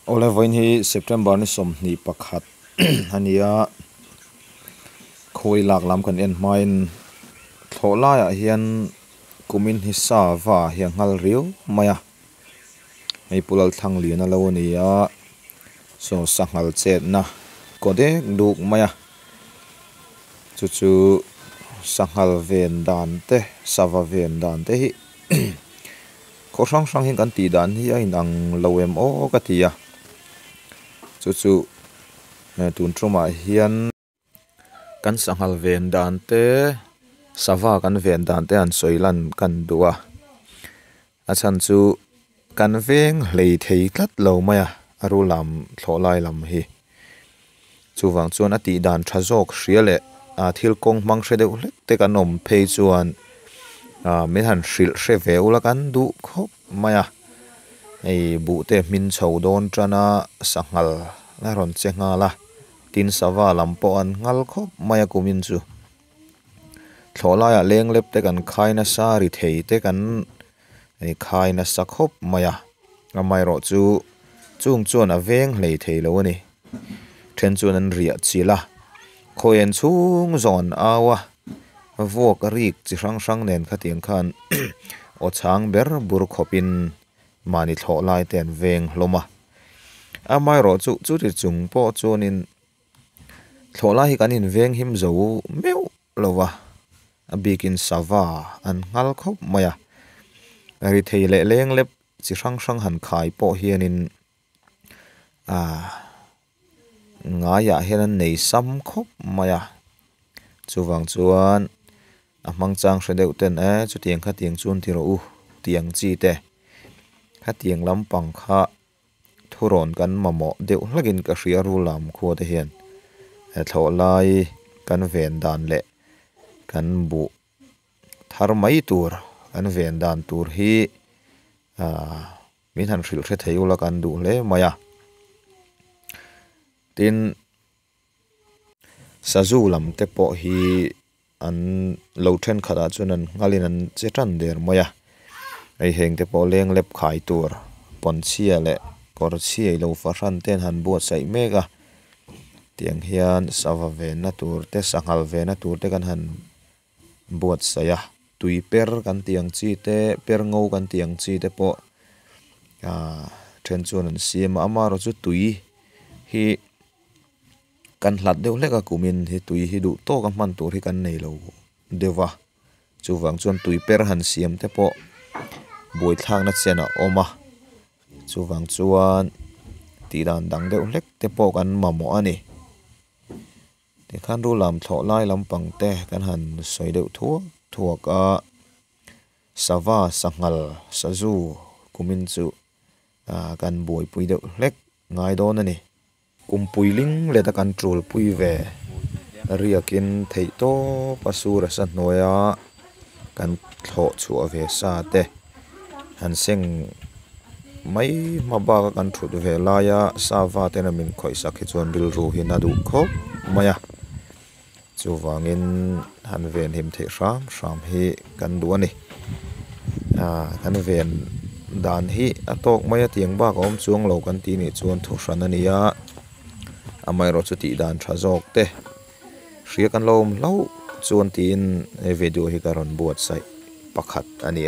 Ole voin hi September ni som ni pakhat ania khoi lak lam kan en main thola ya hian kumin hi sa wa hian ngal riu maya ei pulal thang lian alo nia so sangal chet na kode duk maya chu sangal ven dan te sava ven dan te hi ko sang hin kan ti dan hi a in ang loem o ka tia chu tun troma hian kan sangal ven dan te sava kan ven dan te an soilan kan duwa a chan chu kan veng hlei thei tlat lo maya arulam thlolai lam hi chuwang chuan ati dan thazok hriale a thil kong mang hre deuh hlek te kan om phei chuan mi han hril hre ve ula kan du khop maya ei bu te min chho don trana sangal la ron chenga la tin sava lampo an ngal khop maya kumin chu thlolaya leng lep te kan khaina sa ri thei te kan ei khaina sa khop maya amai ro chu chung chuan a veng hlei thei lo ani then chuan an ria chila khoen chung zon awa vok rik chi sang nen khatiang khan o chang ber bur khopin mani thlolai ten veng hloma amai ro chu ri chung po chuanin thlolai kan in veng him zo meu lowa a bikin sava an ngal khop maya ri thei le leng lep chi sang han khai po hianin ngaya hian nei sam khop maya chuwang chuan a mang chang hredeu ten chu tiang kha tiang chun ti ro tiang chi te kha tiang lampang kha thuron kan mamo deuh hlagin ka hria ru lam kho te hian thlolai kan ven dan le kan bu thar mai tur kan ven dan tur hi min han hril hre thei ula kan du hle maya tin sazu lam te po hi an lo then khada chuan an ngalin an chetan der maya ei heng te po leng lep khai tur pon chia le kor chia lo fa ran ten han buat sai mega tiang hian sava ve na tur te sangal ve na tur te kan han buat saya tui per kan tiang chi te per ngau kan tiang chi te po then chuan an siam amaro chu tui hi kan hlat deuh hleka kumin hi tui hi du to ka man tur hi kan nei lo dewa chuwang chuan tui per han siam te po boi thlang na chena oma chuwang chuan ti dan dang deuh hlek te po kan mamo ani te khan ru lam thlolai lampang te kan han soi deuh thuak a sava sangal sazu kumin chu kan boi pui deuh hlek ngai don ani kumpuiling le ta control pui ve riakin thei to pasura sa noya kan thlo chu ve sa te han seng mai maba kan thut ve la ya sa va te na min khoi sak hi chuan bil ru hi na du kho maya chuwangin han ven him thei ram hi kan du ani kan ven dan hi atok maya tiang ba ka om chuang lo kan ti ni chuan thu hran ania amai ro chu ti dan thazok te hria kan lom lo chuan tin video hi karon buat sai pakhat ani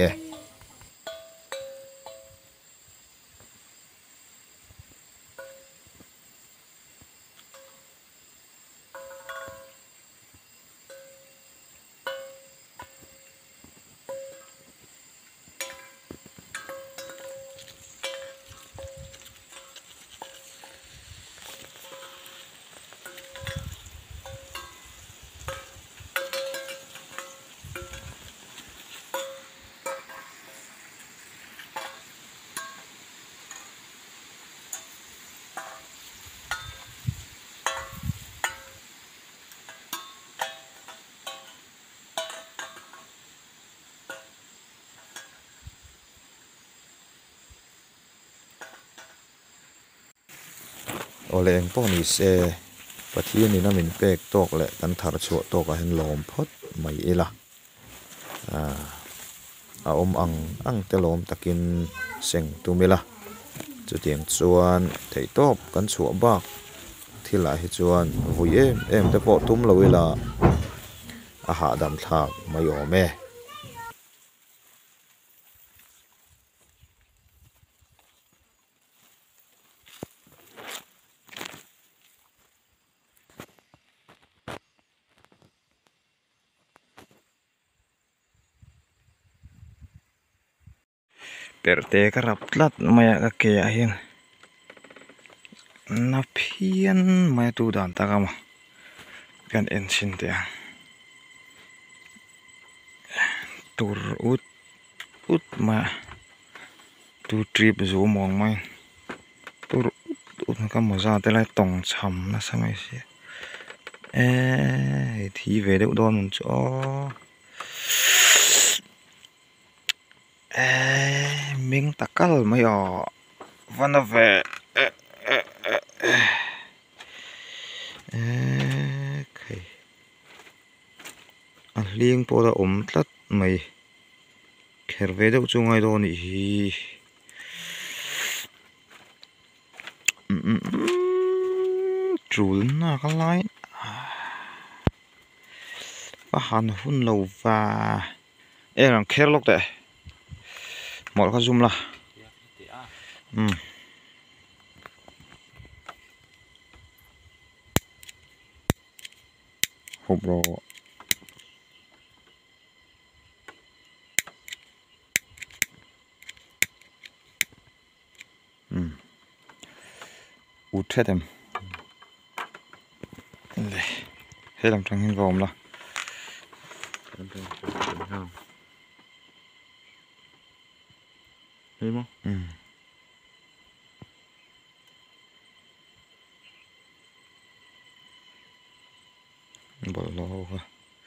ole eng po ni se pathian ni namin pek tok le kan thar chu to ka hen lom phot mai ela a om ang te lom takin seng tumela chu tiang chuan thei top kan chhuah bak thil ah hi chuan vui em te pawh tum lo ila a ha dam thlak mai awm e perte ka rap tlat maya ka ke a hian na phian maya tu dan takama kan en sin te tur ut ma tu trip zo mong mai tur ut ka moza te lai tong cham na samai se thi về đâu đón mình cho mình takal mai ở văn về liêng po da tlat mai kher ve đâu chu ngai do ni hi trul na ka lai pa han hun lo va ram kher lok te mol ka zoom la hộp rồi út hết em hết làm trăng hình vòm là thấy không bỏ lô qua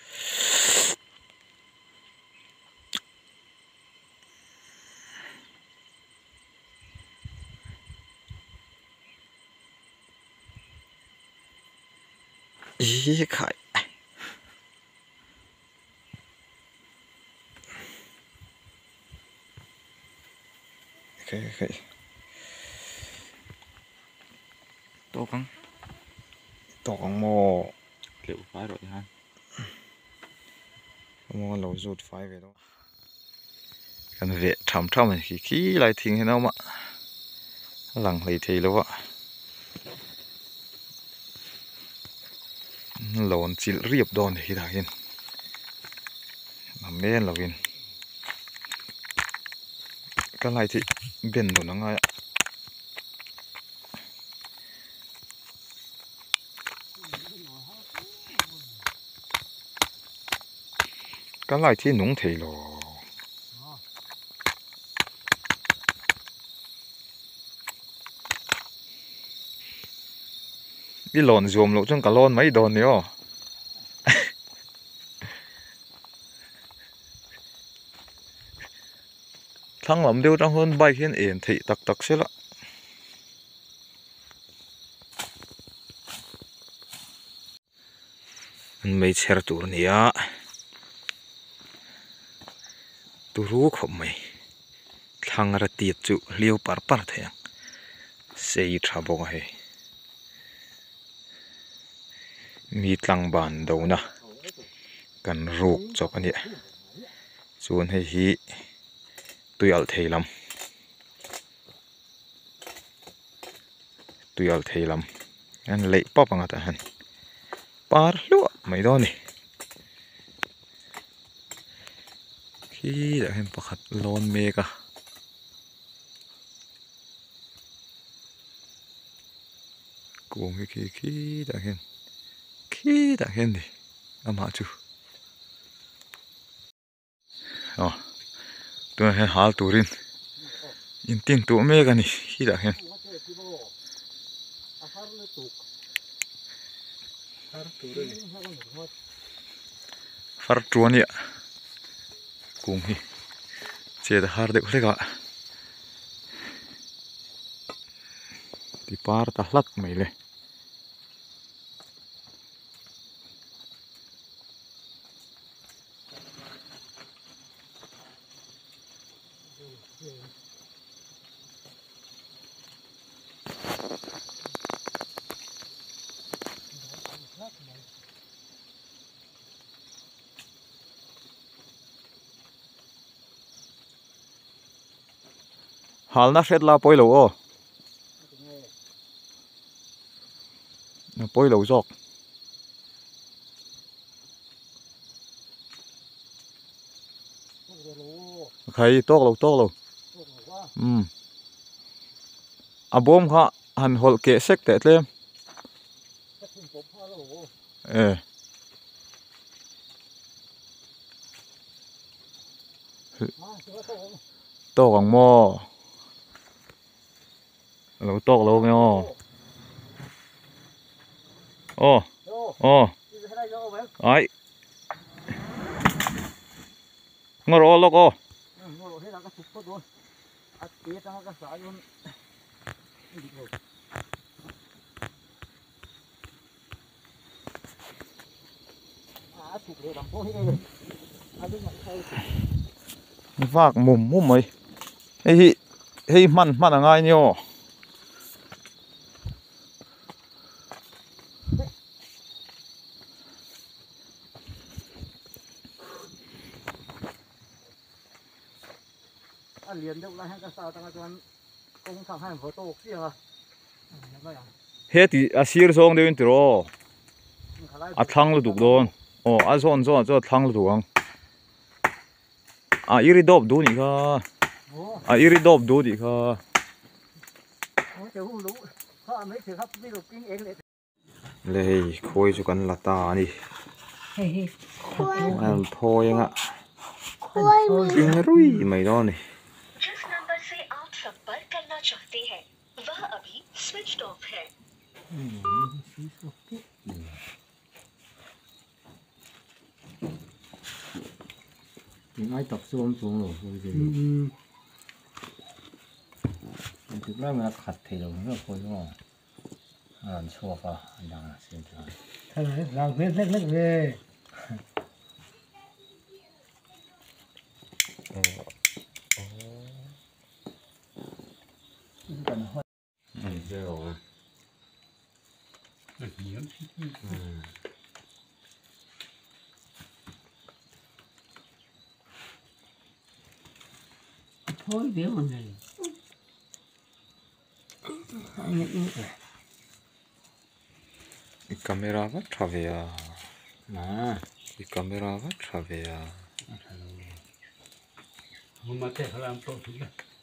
ý khai okay tổ căng mò kiểu phái rồi ha mò lâu rụt phái về đó cái về thầm này khi lại thiên thế nào mà lằng lấy thì lâu ạ lộn chỉ riệp đòn thì đã hiện làm men là viên cái này thì biển đồ nó ngay cái này thì núng thì lo đi lộn zoom lộ trong cả lon mấy đòn nữa thằng làm điều trong hơn bay hiên ển thị tắc tắc xí lạ mấy xe tour này á tu rú khom mày thằng ra tiệt chu liêu par thế xây thà bông hay mi tlang bàn đầu na cần ruột cho cái này chuan hay hi tuyal thei lam an lei pop anga ta han par lu mai do ni khi đã hem pakhat lon me ka kuông khi đã hen đi ama chu tôi hay hal turin in tin tu me ga ni khi đã hen far tuan ya cùng hi che da har de khle ga ti par ta hlat mai le hal na hret la poi lo o poi lo jok khai tok lo abom kha han hol ke sek te tlem to ang mo lo tok lo me o ai ngoro lo ko vác mồm mày hey man là ngay nhô liền đâu lại cái sao tăng cho công thằng hai photo kia à hết thì sir song đến từ rồi thang là đủ rồi zon cho thang là đủ không iri đốp đủ nhỉ cơ iri đốp đủ nhỉ cơ đây khôi cho con là ta đi ăn thôi anh ạ in rui mày đó này ai tập xuống rồi thực ra mình khát thì rồi nó khôi đúng không làm xua vào đang là xem cho thế này làm hết hết về rồi thôi béo mình này cái camera vắt ra về à cái camera vắt ra về hôm nay thế làm tốt